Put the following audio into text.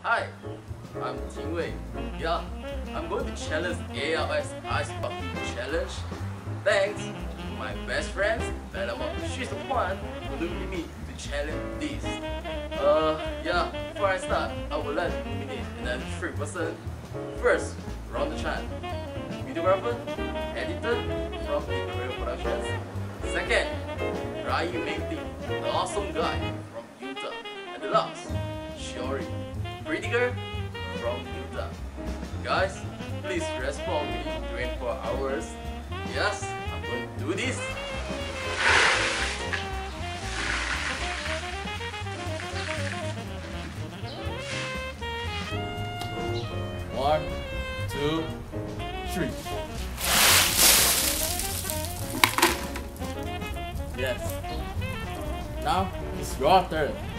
Hi, I'm TingWei. Yeah, I'm going to challenge ALS Ice Bucket Challenge. Thanks to my best friends, Velma. She's the one who nominated me to challenge this. Yeah, before I start, I would like to nominate another 3 person. First, Ron the Chan, videographer, editor from TingWei Productions. Second, Meng Ting, the awesome guy from Utah. And the last, Shiori, pretty girl from Utah. Guys, please respond me 24 hours. Yes, I'm going to do this. One, two, three. Yes. Now it's your turn.